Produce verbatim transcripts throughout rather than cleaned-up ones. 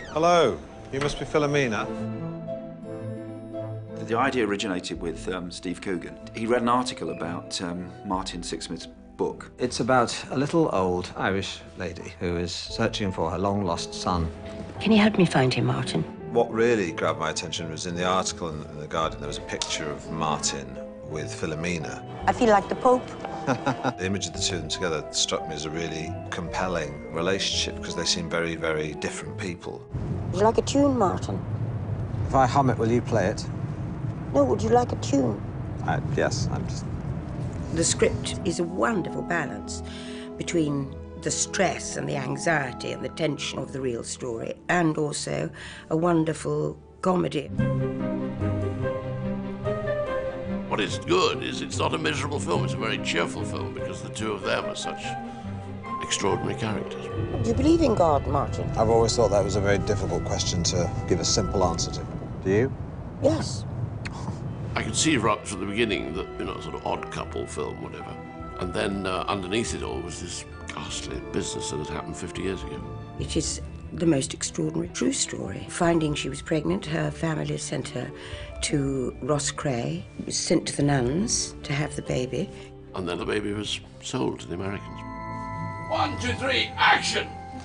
Hello, you must be Philomena. The idea originated with um, Steve Coogan. He read an article about um, Martin Sixsmith's book. It's about a little old Irish lady who is searching for her long-lost son. Can you help me find him, Martin? What really grabbed my attention was in the article in, in The Guardian, there was a picture of Martin with Philomena. I feel like the Pope. The image of the two of them together struck me as a really compelling relationship because they seem very, very different people. Would you like a tune, Martin? If I hum it, will you play it? No, would you like a tune? I, yes, I'm just... The script is a wonderful balance between the stress and the anxiety and the tension of the real story, and also a wonderful comedy. What is good is it's not a miserable film, it's a very cheerful film because the two of them are such extraordinary characters. Do you believe in God, Martin? I've always thought that was a very difficult question to give a simple answer to. Do you? Yes. I could see right from the beginning that, you know, sort of odd couple film, whatever. And then uh, underneath it all was this ghastly business that had happened fifty years ago. It is the most extraordinary true story. Finding she was pregnant, her family sent her to Roscrea, was sent to the nuns to have the baby. And then the baby was sold to the Americans. One, two, three, action!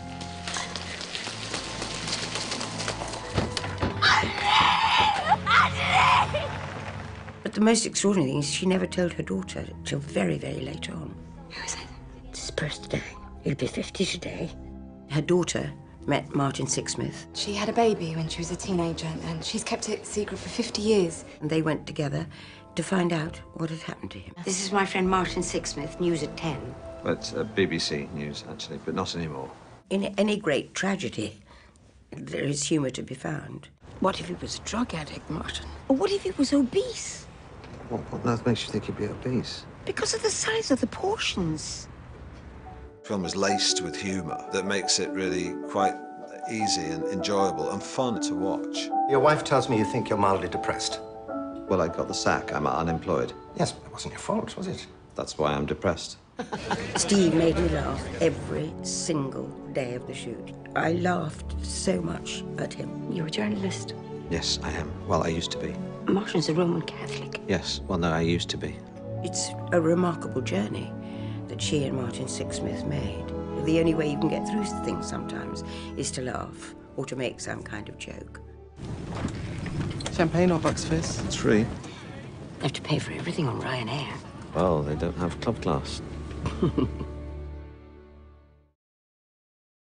But the most extraordinary thing is she never told her daughter till very, very late on. Who is it? It's his birthday. He'll be fifty today. Her daughter met Martin Sixsmith, She had a baby when she was a teenager, and she's kept it secret for fifty years. and they went together to find out what had happened to him. This is my friend Martin Sixsmith, news at ten. It's uh, B B C News, actually, but not anymore. In any great tragedy, there is humour to be found. What if he was a drug addict, Martin? Or what if he was obese? What, what on earth makes you think he'd be obese? Because of the size of the portions. The film is laced with humour that makes it really quite easy and enjoyable and fun to watch. Your wife tells me you think you're mildly depressed. Well, I got the sack. I'm unemployed. Yes, but it wasn't your fault, was it? That's why I'm depressed. Steve made me laugh every single day of the shoot. I laughed so much at him. You're a journalist. Yes, I am. Well, I used to be. Martin's a Roman Catholic. Yes, well, no, I used to be. It's a remarkable journey that she and Martin Sixsmith made. The only way you can get through things sometimes is to laugh or to make some kind of joke. Champagne or Bucks Fizz? It's free. You have to pay for everything on Ryanair. Well, they don't have club class.